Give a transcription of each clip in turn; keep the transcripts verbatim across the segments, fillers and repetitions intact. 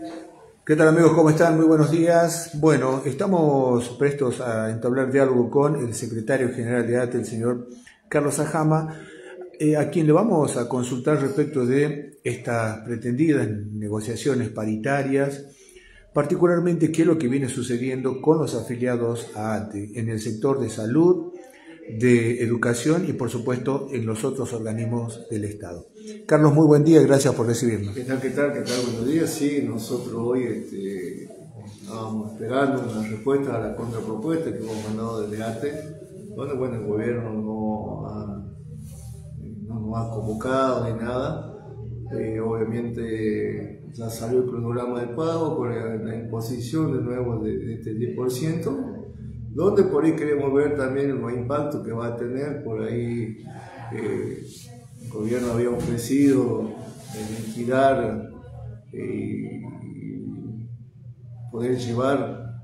¿Qué tal amigos? ¿Cómo están? Muy buenos días. Bueno, estamos prestos a entablar diálogo con el secretario general de A T E, el señor Carlos Ajama, eh, a quien le vamos a consultar respecto de estas pretendidas negociaciones paritarias, particularmente qué es lo que viene sucediendo con los afiliados a A T E en el sector de salud, de educación y por supuesto en los otros organismos del Estado. Carlos, muy buen día, gracias por recibirnos. ¿Qué tal, qué tal, qué tal? Buenos días. Sí, nosotros hoy este, estábamos esperando una respuesta a la contrapropuesta que hemos mandado desde A T E, donde bueno, el gobierno no, ha, no nos ha convocado ni nada. Eh, obviamente ya salió el cronograma de pago con la, la imposición de nuevo de, de este diez por ciento, donde por ahí queremos ver también los impactos que va a tener. Por ahí eh, el gobierno había ofrecido eh, liquidar y eh, poder llevar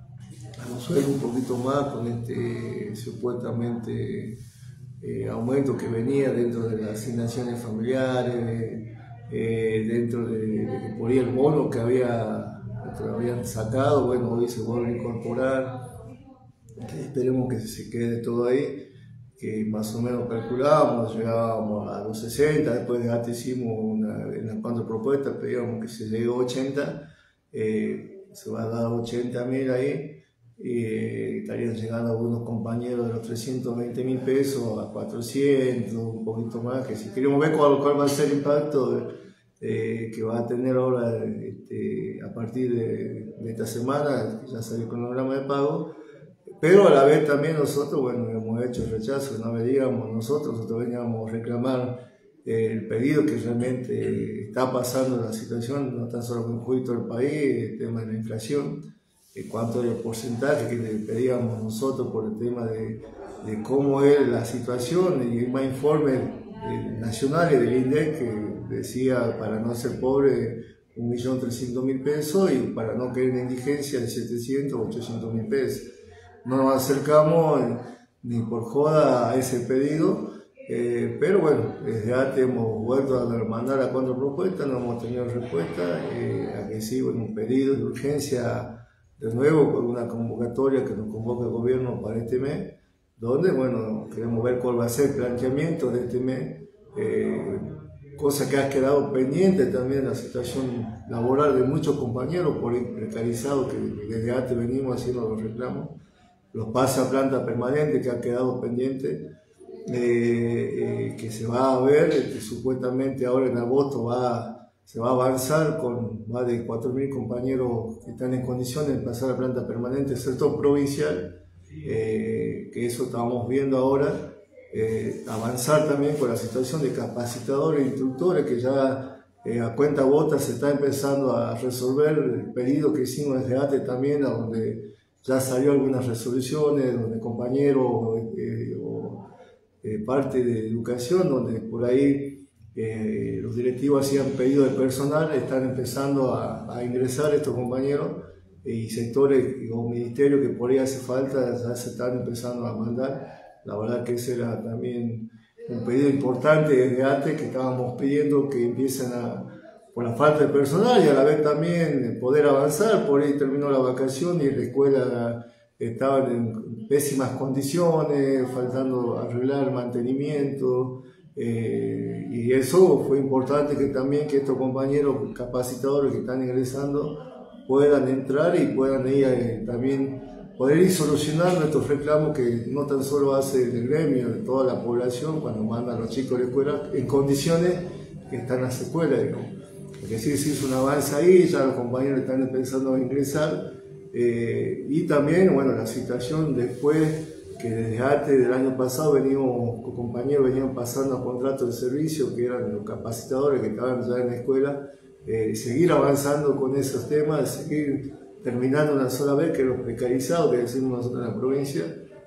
a los sueldos un poquito más con este supuestamente eh, aumento que venía dentro de las asignaciones familiares, eh, dentro de, de, de por ahí el bono que, había, que habían sacado. Bueno, hoy se vuelve a incorporar. Esperemos que se quede todo ahí, que más o menos calculábamos, llegábamos a los sesenta, después de A T E hicimos una, en las contrapropuestas pedíamos que se llegue a ochenta, eh, se va a dar ochenta mil ahí, y eh, estarían llegando algunos compañeros de los trescientos veinte mil pesos a cuatrocientos, un poquito más, que si queremos ver cuál, cuál va a ser el impacto eh, que va a tener ahora este, a partir de, de esta semana, que ya salió el cronograma de pago. Pero a la vez también nosotros, bueno, hemos hecho el rechazo, no veníamos nosotros, nosotros veníamos a reclamar eh, el pedido que realmente está pasando en la situación, no tan solo con juicio del país, el tema de la inflación, en cuanto al porcentaje que le pedíamos nosotros por el tema de, de cómo es la situación, y hay más informes eh, nacionales del INDEC que decía para no ser pobre un millón trescientos mil pesos y para no caer en indigencia de setecientos, ochocientos mil pesos. No nos acercamos eh, ni por joda a ese pedido, eh, pero bueno, desde A T E hemos vuelto a mandar la contrapropuesta, no hemos tenido respuesta, eh, aquí sí, bueno, un pedido de urgencia de nuevo por una convocatoria que nos convoca el gobierno para este mes, donde bueno, queremos ver cuál va a ser el planteamiento de este mes, eh, cosa que ha quedado pendiente también la situación laboral de muchos compañeros por el precarizado que desde A T E venimos haciendo los reclamos. Los pases a planta permanente que ha quedado pendiente, eh, eh, que se va a ver, que supuestamente ahora en agosto va, se va a avanzar con más de cuatro mil compañeros que están en condiciones de pasar a planta permanente, sector provincial, eh, que eso estamos viendo ahora, eh, avanzar también con la situación de capacitadores e instructores que ya eh, a cuenta gota se está empezando a resolver el pedido que hicimos desde A T E también, a donde ya salió algunas resoluciones donde compañeros eh, o eh, parte de educación, donde por ahí eh, los directivos hacían pedido de personal, están empezando a, a ingresar estos compañeros y sectores o ministerios que por ahí hace falta, ya se están empezando a mandar. La verdad que ese era también un pedido importante desde A T E, que estábamos pidiendo que empiecen a, por la falta de personal y a la vez también poder avanzar. Por ahí terminó la vacación y la escuela estaba en pésimas condiciones, faltando arreglar el mantenimiento, eh, y eso fue importante, que también que estos compañeros capacitadores que están ingresando puedan entrar y puedan ir eh, también poder ir solucionando estos reclamos que no tan solo hace el gremio, de toda la población cuando mandan a los chicos a la escuela en condiciones que están en las escuelas, digamos. Es decir, se hizo un avance ahí, ya los compañeros están empezando a ingresar, eh, y también, bueno, la situación después que desde A T E del año pasado venimos, los compañeros venían pasando a contratos de servicio, que eran los capacitadores que estaban ya en la escuela, eh, seguir avanzando con esos temas, seguir terminando una sola vez, que los precarizados que decimos nosotros en la provincia,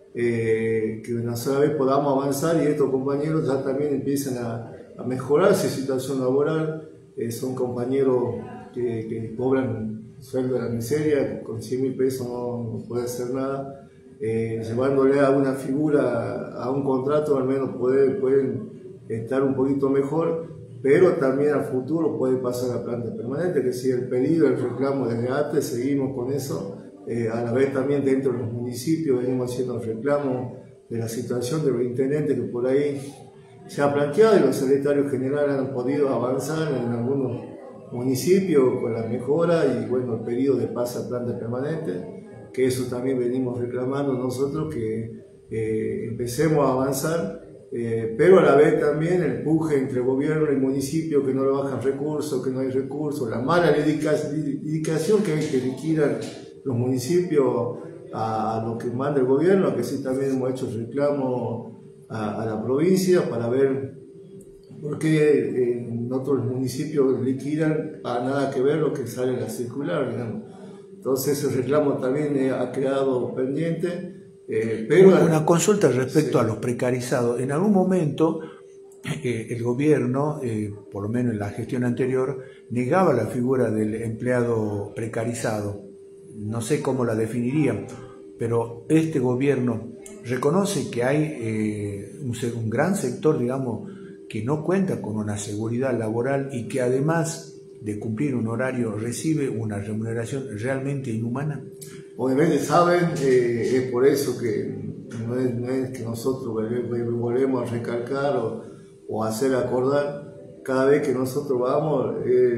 eh, que una sola vez podamos avanzar y estos compañeros ya también empiecen a, a mejorar su situación laboral. Eh, son compañeros que, que cobran sueldo de la miseria, con cien mil pesos no, no puede hacer nada, eh, llevándole a una figura, a un contrato, al menos poder, pueden estar un poquito mejor, pero también a futuro puede pasar a planta permanente, que si el pedido, el reclamo desde ATE, seguimos con eso. Eh, a la vez también dentro de los municipios venimos haciendo el reclamo de la situación de los intendentes que por ahí se ha planteado y los secretarios generales han podido avanzar en algunos municipios con la mejora y bueno, el pedido de pase a planta permanente, que eso también venimos reclamando nosotros, que eh, empecemos a avanzar, eh, pero a la vez también el empuje entre gobierno y municipio, que no le bajan recursos, que no hay recursos, la mala dedicación que hay que liquidar los municipios a, a lo que manda el gobierno, que sí también hemos hecho reclamo a, a la provincia para ver por qué en otros municipios liquidan a nada que ver lo que sale en la circular, digamos. Entonces ese reclamo también eh, ha quedado pendiente. Eh, pero una, una consulta respecto sí. a los precarizados. En algún momento eh, el gobierno, eh, por lo menos en la gestión anterior, negaba la figura del empleado precarizado. No sé cómo la definirían, pero este gobierno reconoce que hay eh, un, un gran sector, digamos, que no cuenta con una seguridad laboral y que además de cumplir un horario recibe una remuneración realmente inhumana. Obviamente saben, eh, es por eso que no es, no es que nosotros volvemos a recalcar o, o hacer acordar, cada vez que nosotros vamos,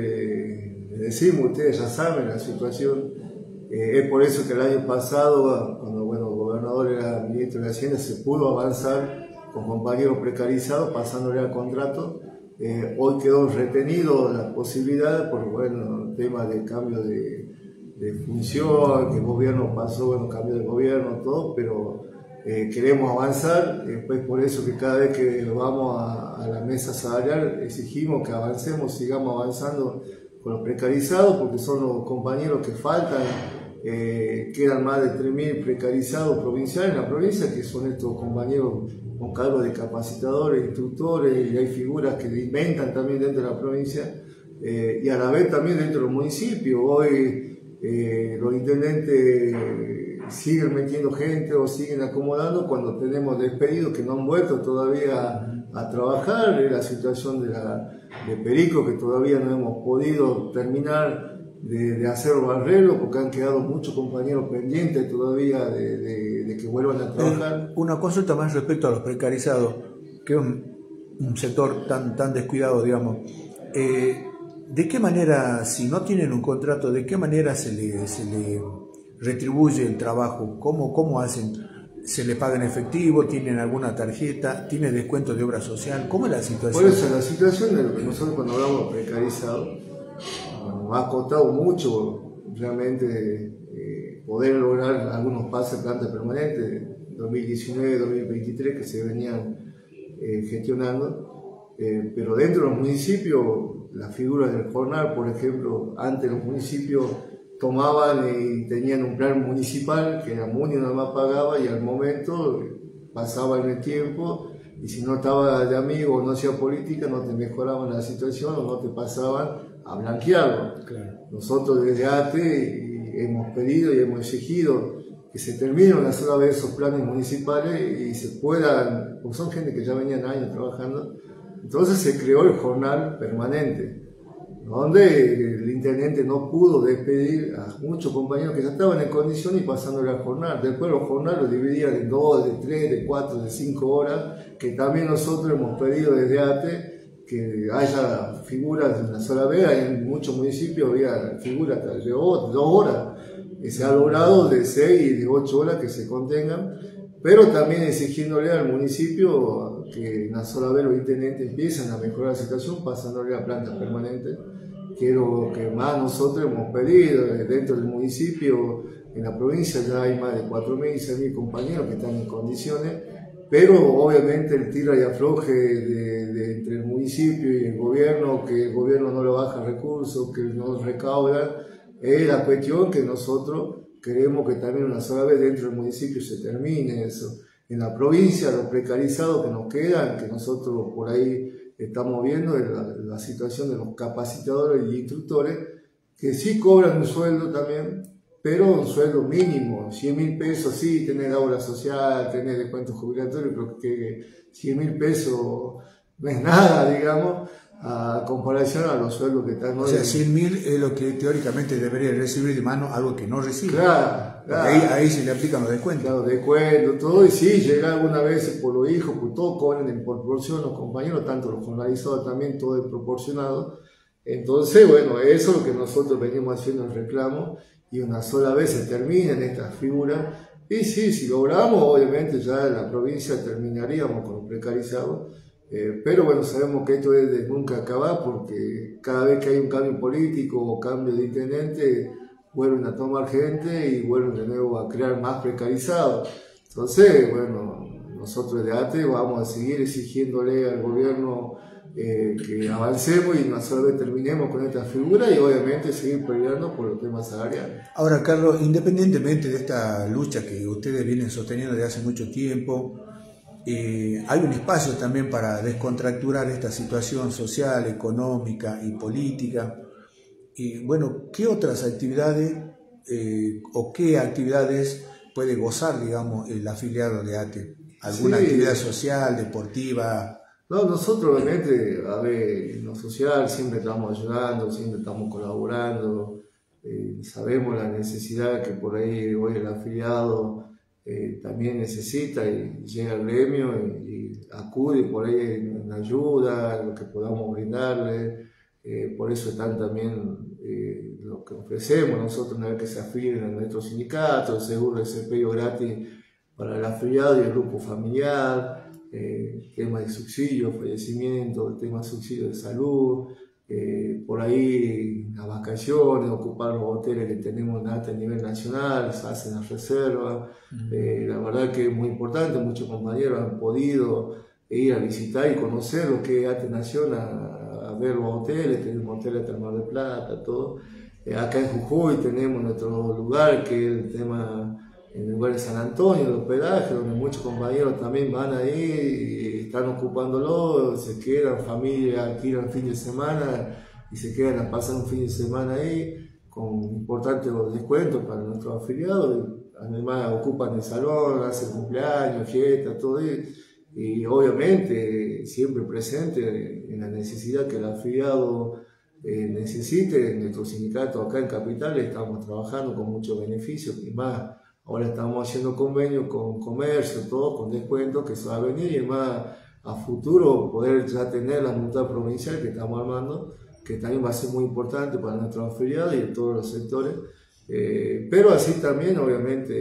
eh, decimos, ustedes ya saben la situación. Eh, es por eso que el año pasado, cuando bueno, el gobernador era ministro de Hacienda, se pudo avanzar con compañeros precarizados, pasándole al contrato. Eh, hoy quedó retenido la posibilidad por bueno, temas de cambio de, de función, que el gobierno pasó, bueno, cambio de gobierno, todo, pero eh, queremos avanzar. Después por eso que cada vez que vamos a, a la mesa salarial exigimos que avancemos, sigamos avanzando con los precarizados, porque son los compañeros que faltan. Eh, quedan más de tres mil precarizados provinciales en la provincia, que son estos compañeros con cargo de capacitadores, instructores, y hay figuras que inventan también dentro de la provincia, eh, y a la vez también dentro de los municipios. Hoy eh, los intendentes siguen metiendo gente o siguen acomodando cuando tenemos despedidos que no han vuelto todavía a, a trabajar. La situación de, la, de Perico, que todavía no hemos podido terminar De, de hacer los arreglos, porque han quedado muchos compañeros pendientes todavía de, de, de que vuelvan a trabajar. Eh, una consulta más respecto a los precarizados, que es un, un sector tan, tan descuidado, digamos. Eh, ¿De qué manera, si no tienen un contrato, de qué manera se le, se le retribuye el trabajo? ¿Cómo, cómo hacen? ¿Se le paga en efectivo? ¿Tienen alguna tarjeta? ¿Tienen descuento de obra social? ¿Cómo es la situación? Por eso, la situación de lo que nosotros cuando hablamos de precarizado, nos ha costado mucho realmente eh, poder lograr algunos pases de planta permanente, dos mil diecinueve dos mil veintitrés, que se venían eh, gestionando, eh, pero dentro de los municipios, la figura del jornal, por ejemplo, antes los municipios tomaban y tenían un plan municipal, que la MUNI nada más pagaba, y al momento pasaba en el tiempo, y si no estaba de amigo o no hacía política, no te mejoraban la situación o no te pasaban a blanquearlo. Claro. Nosotros desde ATE hemos pedido y hemos exigido que se terminen una sola vez esos planes municipales y se puedan, porque son gente que ya venían años trabajando. Entonces se creó el jornal permanente, donde el intendente no pudo despedir a muchos compañeros que ya estaban en condición y pasándole al jornal. Después los jornales los dividían de dos, de tres, de cuatro, de cinco horas, que también nosotros hemos pedido desde ATE que haya figuras de una sola vez. En muchos municipios había figuras de dos horas, y se ha logrado de seis y de ocho horas que se contengan, pero también exigiéndole al municipio que una sola vez los intendentes empiezan a mejorar la situación pasándole a planta permanente, que es lo que más nosotros hemos pedido. Dentro del municipio, en la provincia ya hay más de cuatro mil, seis mil compañeros que están en condiciones, pero obviamente el tira y afloje de, de, entre el municipio y el gobierno, que el gobierno no le baja recursos, que no recauda, es la cuestión que nosotros queremos que también una sola vez dentro del municipio se termine eso. En la provincia, los precarizados que nos quedan, que nosotros por ahí estamos viendo, es la, la situación de los capacitadores y instructores, que sí cobran un sueldo también, pero un sueldo mínimo, cien mil pesos, sí, tener obra social, tener descuentos jubilatorios, pero que cien mil pesos no es nada, digamos, a comparación a los sueldos que están hoy. O sea, cien mil es lo que teóricamente debería recibir de mano, algo que no recibe. Claro, claro. Ahí, ahí se le aplican los descuentos. Claro, descuentos, todo, y sí, llega alguna vez por los hijos, pues todos cobran en proporción, los compañeros, tanto los formalizados también, todo es proporcionado. Entonces, bueno, eso es lo que nosotros venimos haciendo el reclamo, y una sola vez se termina en esta figura. Y sí, si logramos, obviamente ya en la provincia terminaríamos con los precarizados. Eh, pero bueno, sabemos que esto es de nunca acabar, porque cada vez que hay un cambio político o cambio de intendente, vuelven a tomar gente y vuelven de nuevo a crear más precarizados. Entonces, bueno, nosotros de A T E vamos a seguir exigiéndole al gobierno eh, que avancemos y no solo terminemos con esta figura, y obviamente seguir peleando por los temas salariales. Ahora, Carlos, independientemente de esta lucha que ustedes vienen sosteniendo desde hace mucho tiempo, Eh, hay un espacio también para descontracturar esta situación social, económica y política. Y bueno, ¿qué otras actividades eh, o qué actividades puede gozar, digamos, el afiliado de A T E? ¿Alguna sí. actividad social, deportiva? No, nosotros obviamente, a ver, en lo social siempre estamos ayudando, siempre estamos colaborando, eh, sabemos la necesidad que por ahí hoy el afiliado Eh, también necesita, y llega al gremio y, y acude por ahí en ayuda, lo que podamos brindarle. Eh, por eso están también eh, lo que ofrecemos nosotros una vez que se afilian a nuestro sindicato, el seguro de desempeño gratis para el afiliado y el grupo familiar, eh, tema de subsidio, fallecimiento, tema de subsidio de salud. Eh, por ahí las vacaciones, ocupar los hoteles que tenemos en A T E a nivel nacional, se hacen las reservas. Uh-huh. eh, la verdad que es muy importante, muchos compañeros han podido ir a visitar y conocer lo que es A T E Nación, a, a ver los hoteles, tenemos hoteles de Mar del Plata, todo. Eh, acá en Jujuy tenemos nuestro lugar, que es el tema, en el lugar de San Antonio, el hospedaje, donde muchos compañeros también van ahí y están ocupándolo, se quedan, familia, alquilan fin de semana y se quedan a pasar un fin de semana ahí, con importantes descuentos para nuestros afiliados. Además ocupan el salón, hacen cumpleaños, fiestas, todo eso. Y obviamente siempre presente en la necesidad que el afiliado eh, necesite. En nuestro sindicato acá en Capital estamos trabajando con muchos beneficios, y más ahora estamos haciendo convenios con comercio, todo con descuentos que se va a venir, y más a futuro poder ya tener la multa provincial que estamos armando, que también va a ser muy importante para nuestros afiliados y en todos los sectores. Eh, pero así también obviamente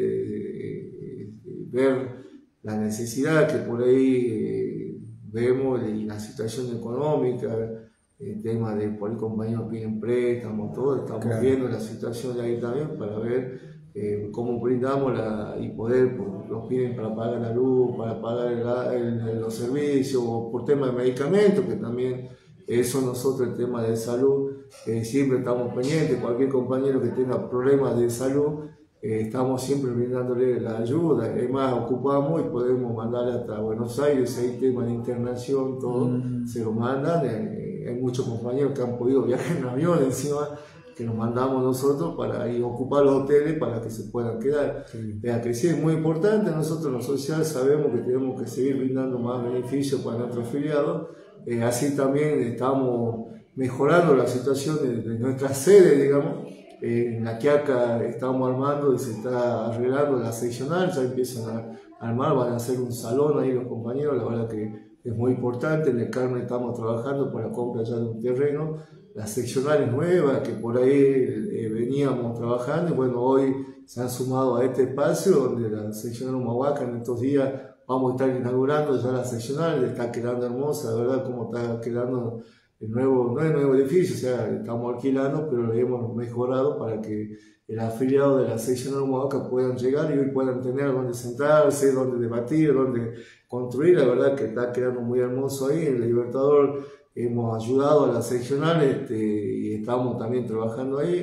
eh, ver la necesidad que por ahí eh, vemos, y la situación económica, el tema de por ahí compañeros piden préstamos, todo, estamos claro. viendo la situación de ahí también para ver Eh, cómo brindamos la, y poder, pues, los piden para pagar la luz, para pagar el, el, los servicios, o por tema de medicamentos, que también eso nosotros, el tema de salud, eh, siempre estamos pendientes. Cualquier compañero que tenga problemas de salud, eh, estamos siempre brindándole la ayuda. Además, ocupamos y podemos mandarle hasta Buenos Aires, hay temas de internación, todo, mm. se lo mandan. Eh, hay muchos compañeros que han podido viajar en avión encima, que nos mandamos nosotros para ir a ocupar los hoteles para que se puedan quedar. Sí. Vea que sí es muy importante. Nosotros en lo social sabemos que tenemos que seguir brindando más beneficios para nuestros afiliados. Eh, así también estamos mejorando la situación de, de nuestra sede, digamos. Eh, en La Quiaca estamos armando y se está arreglando la seccional, ya empiezan a armar, van a hacer un salón ahí los compañeros, la verdad que es muy importante. En el Carmen estamos trabajando para la compra ya de un terreno, las seccionales nuevas que por ahí eh, veníamos trabajando, y bueno, hoy se han sumado a este espacio donde la seccional Humahuaca en estos días vamos a estar inaugurando ya la seccional, está quedando hermosa, la verdad, como está quedando el nuevo, no es el nuevo edificio, o sea, estamos alquilando, pero lo hemos mejorado para que el afiliado de la seccional Humahuaca puedan llegar y hoy puedan tener donde sentarse, donde debatir, donde construir. La verdad que está quedando muy hermoso ahí. En el Libertador hemos ayudado a la seccional, este, y estamos también trabajando ahí.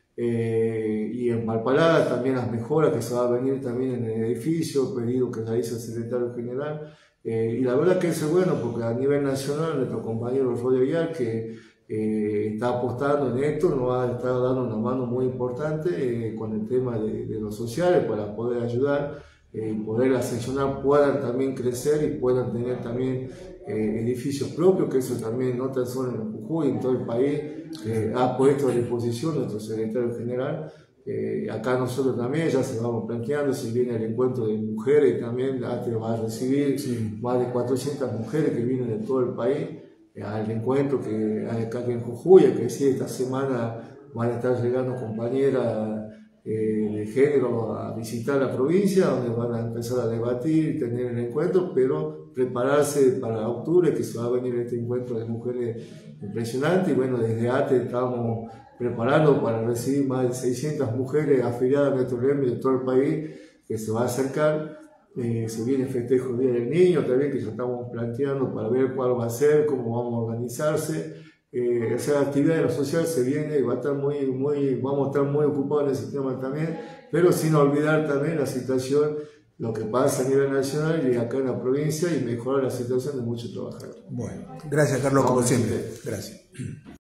Eh, y en Palpalá también las mejoras que se va a venir también en el edificio, pedido que ya hizo el secretario general. Eh, y la verdad que eso es bueno, porque a nivel nacional nuestro compañero Rodio Villar, que eh, está apostando en esto, nos ha estado dando una mano muy importante eh, con el tema de, de los sociales para poder ayudar. eh, y poder ascensionar puedan también crecer y puedan tener también eh, edificios propios, que eso también no tan solo en Jujuy, en todo el país, eh, ha puesto a disposición nuestro secretario general. Eh, acá nosotros también ya se vamos planteando, si viene el encuentro de mujeres, también ATE va a recibir sí. más de cuatrocientas mujeres que vienen de todo el país eh, al encuentro que hay acá en Jujuy, que sí, esta semana van a estar llegando compañeras eh, de género a visitar la provincia, donde van a empezar a debatir y tener el encuentro, pero prepararse para octubre, que se va a venir este encuentro de mujeres impresionante. Y bueno, desde ATE estamos preparando para recibir más de seiscientas mujeres afiliadas a nuestro gremio de todo el país, que se va a acercar. Eh, se viene el festejo Día del Niño también, que ya estamos planteando para ver cuál va a ser, cómo vamos a organizarse. Eh, esa actividad de lo social se viene y va a estar muy, muy, vamos a estar muy ocupados en ese tema también, pero sin olvidar también la situación, lo que pasa a nivel nacional y acá en la provincia, y mejorar la situación de muchos trabajadores. Bueno, gracias Carlos, como siempre. Gracias.